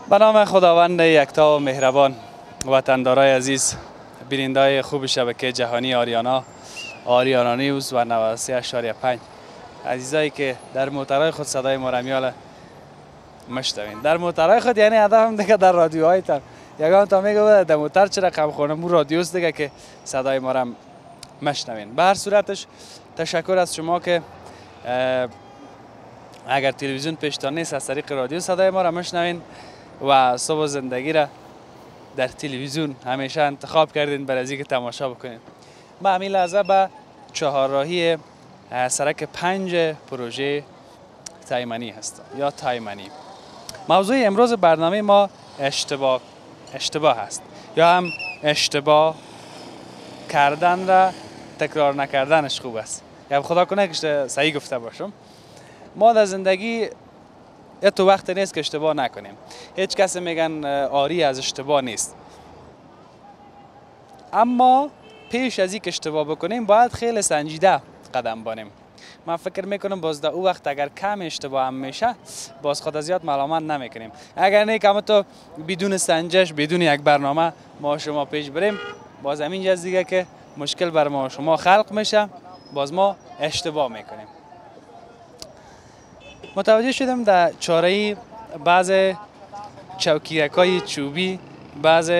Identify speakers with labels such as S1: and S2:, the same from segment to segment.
S1: به نام خداوند یکتا و مهربان، وطندارای عزیز، بیننده‌های خوب شبکه جهانی آریانا نیوز و 93.5 عزیزایی که در موترهای خود صدای ما را میاله مشتوین. در موترهای خود یعنی هدفم دیگه در رادیوهایتان. یگان تا میگه در موتر چه رقم خونم اون رادیوست دیگه که صدای ما را مشنوین. به هر صورتش تشکر از شما که اگر تلویزیون پیشتان نیست از طریق رادیو صدای ما را مشنوین و صبح زندگی را در تلویزیون همیشه انتخاب کردین برای از اینکه تماشا بکنین. ما همین لحظه به چهارراهی سرک 5 پروژه تایمنی هستم یا تایمنی. موضوع امروز برنامه ما اشتباه هست یا هم اشتباه کردن را تکرار نکردنش خوب است. یا خدا کنه که صحیح گفته باشم. ما در زندگی تو وقت نیست که اشتباه نکنیم. هیچ کسی میگن آری از اشتباه نیست. اما پیش از اینکه اشتباه بکنیم باید خیلی سنجیده قدم بانیم. من فکر میکنم باز در او وقت اگر کم اشتباه هم میشه باز خود زیاد ملامت نمیکنیم. اگر نه که تو بدون سنجش بدون یک برنامه ما شما پیش بریم باز همین جز دیگه که مشکل بر ما شما خلق میشه، باز ما اشتباه میکنیم. متوجه شدم در چاره‌ای بعض چوکیکای چوبی، بعض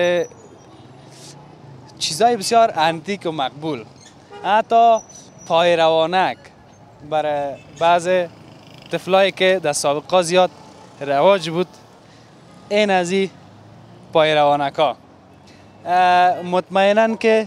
S1: چیزای بسیار انتیک و مقبول، حتی پای روانک برای بعض طفلایی که در سابقه زیاد رواج بود، این از این پای روانک ها مطمئنن که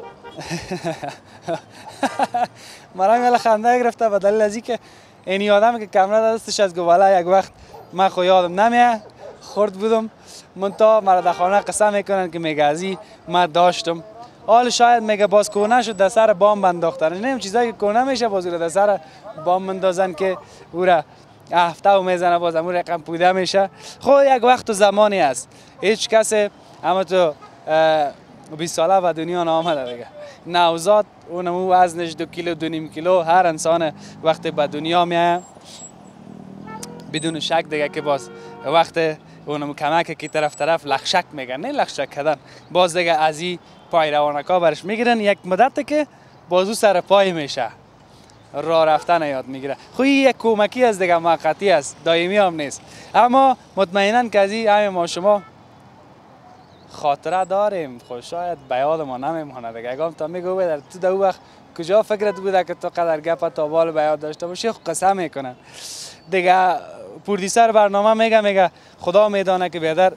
S1: مرا خنده گرفته به دلیل از اینکه این آدم که کمره دستش از گواله یک وقت من خو یادم نمیه خورد بودم منتها مرا در خانه قسم میکنن که میگه ازی من داشتم. حال شاید میگه باز کونه شد در سر بام بنداختن. نیم چیزایی که کونه میشه باز در سر بام مندازن که او را هفته و میزنه باز امور رقم پویده میشه. خب یک وقت و زمانی است. هیچ کسی اما تو 20 ساله و دنیا نامده دیگه. نوزاد اونمو وزنش 2 کیلو 2.5 کیلو. هر انسان وقتی به دنیا میاد بدون شک دیگه که باز وقت اونمو کمک که طرف لخشک میگن، نه لخشک کردن، باز دیگه از این پای روانکا برش میگیرن. یک مدت که بازو سر پای میشه راه رفتن یاد میگیره. خب این یک کمکی از دیگه موقتی است، دائمی هم نیست. اما مطمئنا که از این همه ما شما خاطره داریم. خب شاید به یاد ما نمیمونه دیگه. اگه تا میگه در تو در وقت کجا فکرت بوده که تو قدر گپ تا بال به یاد داشته باشی؟ خب قسم میکنن دیگه. پردیسر برنامه میگه خدا میدانه که بیادر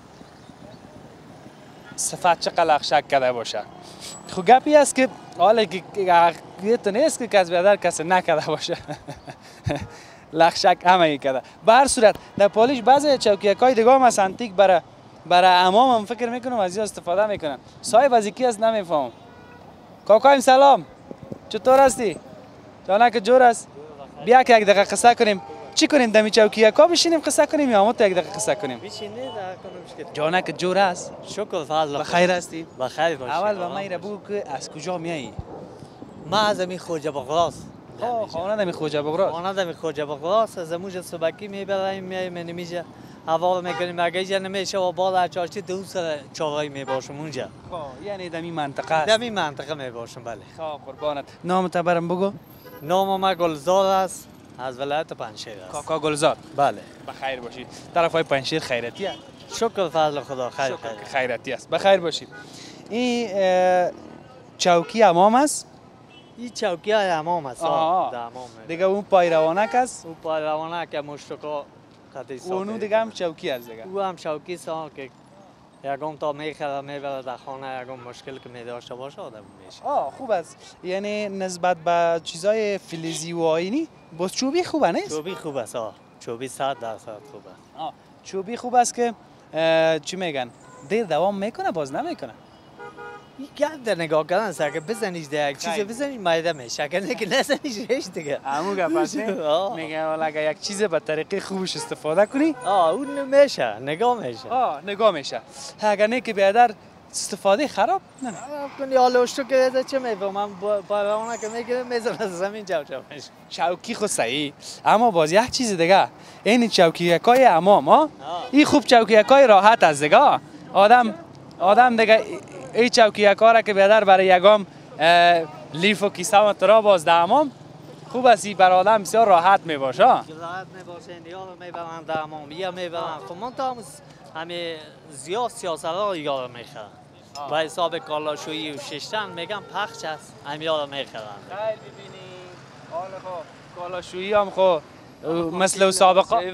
S1: صفت چه لخشک کرده باشه. خب گپی است که حالا که تو نیست که کس بیادر کسی نکرده باشه. لخشک همه کرده. به هر صورت در پالیش بعضی چوکیکای دیگه هم از انتیک برای امام هم فکر میکنم از این استفاده میکنن. صاحب از یکی است نمیفهم. کاکایم سلام، چطور هستی؟ جانک جور است؟ بیا که یک دقیقه قصه کنیم. چی کنیم دمی چوکیکا بشینیم قصه کنیم یا ما تو یک دقیقه قصه کنیم؟
S2: بشینید کنم.
S1: جانک جور است؟
S2: شکر فضل.
S1: بخیر هستی؟
S2: بخیر باشی.
S1: اول به من بگو که از کجا میایی؟
S2: ما از امی خوجه بغراس.
S1: خانه دمی خوجه بغراس.
S2: خانه دمی خوجه بغراس. از اموج صبحی میبریم میایم نمیشه. اول میکنیم اگه جا نمیشه و بالا چاشتی دو سر چاقای میباشم اونجا.
S1: یعنی دمی منطقه است.
S2: دمی منطقه میباشم بله.
S1: قربانت. نام تو برام بگو.
S2: نام ما گلزار است. از ولایت پنجشیر است.
S1: کاکا گلزار.
S2: بله.
S1: بخیر باشید. طرفای پنجشیر خیرتی است.
S2: شکر فضل خدا. خیر
S1: خیرتی است. بخیر باشید. این چوکی امام است.
S2: این چوکی های امام است.
S1: دیگه اون پای روانک است.
S2: اون پای روانک مشتقا
S1: اونو دیگه هم چوکی است دیگه.
S2: او هم چوکی سال که یکم تا میخره میبره در خانه یکم مشکل که میداشته باشه آدم میشه.
S1: خوب است. یعنی نسبت به چیزای فلزی و آینی باز چوبی خوبه نیست؟
S2: چوبی خوب است. چوبی 100% خوب است.
S1: چوبی خوب است که چی میگن دیر دوام میکنه باز نمیکنه.
S2: این گپ در نگاه کردن است که بزنیش در یک چیز بزنیش مایده میشه اگر نه که نزنیش ریش دیگه.
S1: همون گپ است. میگن والا اگر یک چیز به طریقه خوبش استفاده کنی
S2: اون میشه نگاه میشه.
S1: نگاه میشه. اگر نه که بیادر استفاده خراب نه
S2: کنی حالا اشتو که چه میفهمم پایروانا که میگیرم میزنم از زمین چوچوش.
S1: چوکی خود صحیح اما باز یک چیز دیگه این چوکیکای امام ها این خوب چوکیکای راحت است دیگه آدم دیگه این چوکیکا را که بیادر برای یگام لیف و کیسه و ترا باز ده امام خوب است برای آدم بسیار راحت می باشه
S2: راحت می باشه یارو میبرن در امام یا میبرن خب من تا همه زیاد سیاست‌ها یارو میخرن با حساب کالاشویی و ششتن میگم پخش است هم یارو میخرن
S1: خیلی ببینی حال خب کالاشویی هم خب مثل سابقه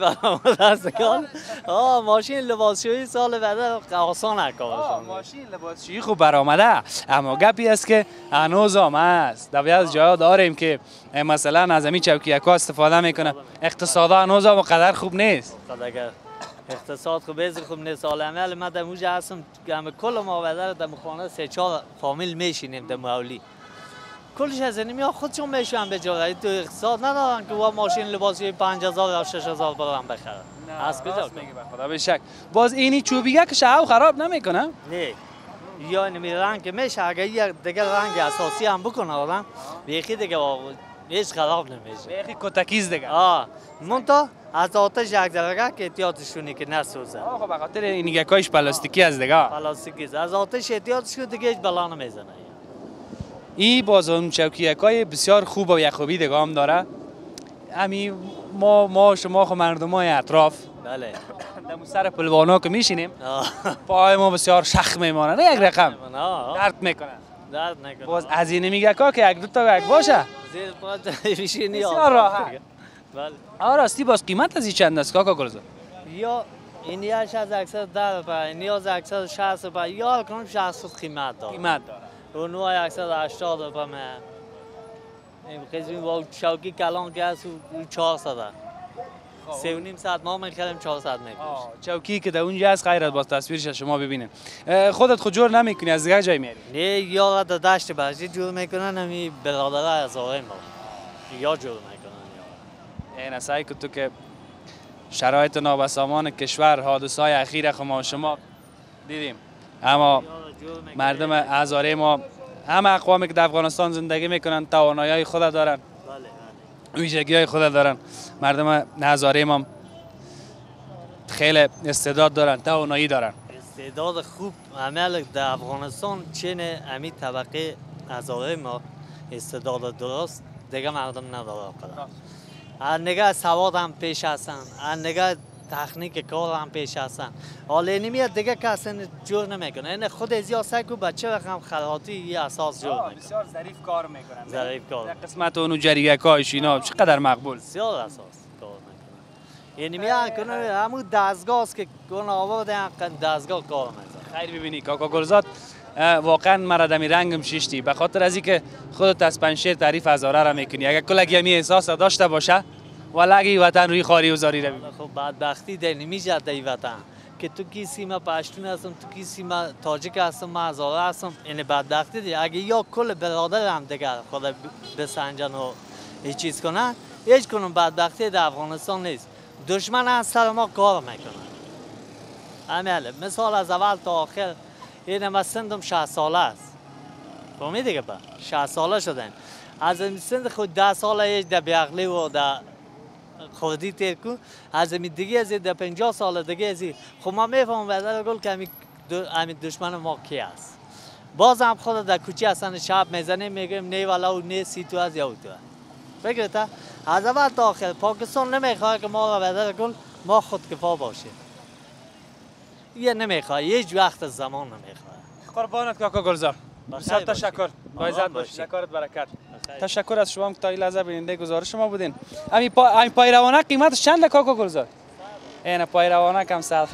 S2: ماشین لباسشویی سال بعد آسان کارشون
S1: ماشین لباسشویی خوب برآمده اما گپی است که هنوز هم هست در جاها داریم که مثلا از همین چوکیکا استفاده میکنه اقتصاد هنوز هم قدر خوب نیست
S2: اقتصاد خوب نیست حال عمل من در موجه هستم همه کل ما بدر در خانه 3-4 فامیل میشینیم در مولی کلش از اینمی ها خودشون میشون به جایی تو اقتصاد ندارن که ماشین لباسی 5000 یا 6000 برام بخرن از کجا
S1: میگه خدا به شک باز اینی چوبیگه که شاو خراب نمیکنه
S2: نه یا اینمی رنگ که میشه اگه یک دیگه رنگ اساسی هم بکنه آدم بیخی دیگه هیچ خراب نمیشه
S1: بیخی کتکیز دیگه
S2: منتها از آتش یک درجه که احتیاطشونی که نسوزه
S1: خب به خاطر این یکایش پلاستیکی از دیگه
S2: پلاستیکی از آتش احتیاطشون دیگه هیچ بلا نمیزنه
S1: این باز اون چوکیکای بسیار خوب و یخوبی دیگه هم داره امی ما شما خو مردمای اطراف
S2: بله
S1: دم سر پلوانا که میشینیم پای ما بسیار شخ میمونه نه یک رقم درد میکنه باز از این میگه که یک دو تا یک باشه
S2: زیر پات میشینی
S1: بسیار راحت
S2: بله
S1: راستی باز قیمت از این چند است کاکا گلزار
S2: یا اینیاش از 110 روپیه نیاز 160 روپیه یا کنم 60 قیمت داره و نوع 180 روپیه این قسمی با شوکی کلان که هست و 400 3.5 ساعت ما میخریم 400 میکنیم
S1: چوکی که در اونجا هست خیر باز تصویرش شما ببینید خودت خود جور نمیکنی از دیگه جای میاری
S2: نه یا در دشت باشی جور میکنن همی برادره از آقای ما یا جور میکنن
S1: این سعی که تو که شرایط نابسامان کشور حادثه‌های اخیر شما دیدیم اما مردم هزاره ما همه اقوامی که در افغانستان زندگی میکنن توانایی‌های خود دارن ویژگی‌های خود دارن مردم هزاره ما خیلی استعداد دارن توانایی دارن
S2: استعداد خوب عمل در افغانستان چین امی طبقه هزاره ما استعداد درست دیگه مردم نداره از نگاه سواد هم پیش هستن از نگاه تکنیک کار هم پیش هستن حالا اینمیاد دیگه کسی جور نمیکنه این خود ازیا سکو بچه رقم خراطی یه اساس جور میکنه
S1: بسیار ظریف کار میکنن
S2: ظریف کار
S1: در قسمت اونو جریگه کاش اینا چقدر مقبول
S2: بسیار اساس کار میکنه اینمیاد کنه همون دستگاه است که گونه آورده دستگاه کار میکنه
S1: خیر ببینی کاکا گلزاد واقعا مرا دمی رنگم شیشتی به خاطر از اینکه خودت از پنشیر تعریف هزاره را میکنی اگه کلگی همی احساس داشته باشه ولگی وطن روی خاری و زاری روی
S2: خب بدبختی در نمیشه در وطن که تو کی سیما پشتون هستم تو کی سیما تاجیک هستم من هزاره هستم این بدبختی دی اگه یا کل برادر هم دیگه خدا بسنجن و هیچ چیز کنن هیچ کنم بدبختی در افغانستان نیست دشمن از سر ما کار میکنن عمله مثال از اول تا آخر این ما سندم 60 ساله است فهمیدی دیگه با 60 ساله شدن از سند خود 10 ساله هیچ در بیعقلی و در خودی تیر کو از می دیگه از در 50 سال دیگه از خب ما میفهمم بعدا گل که همین دشمن ما کی است باز هم خود در کوچه هستن شب میزنه میگیم نه والا و نه سی تو از یا تو فکر تا از اول تا آخر پاکستان نمیخواد که ما بعدا گل ما خود کفا باشیم یه نمیخواد هیچ وقت از زمان نمیخواد
S1: قربانت کاکا گلزار بسیار تشکر عزت باش شکرت برکت تشکر از شما که تا این لحظه بیننده گزارش ما بودین همین پایروانه قیمتش چنده کاکا گلزار این پایروانه کم سال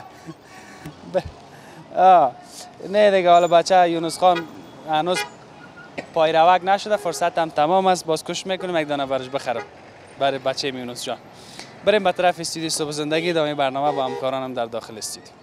S1: نه دیگه حالا بچه یونس خان هنوز پایروک نشده فرصت هم تمام است باز کوشش میکنیم یک دانه برش بخرم برای بچه یونس جان بریم به طرف استودیو صبح زندگی ادامه برنامه با همکارانم در داخل استودیو